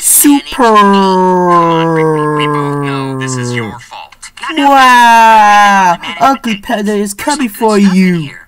Super. We both know this is your fault. Wow! Ugly Panda is coming for you.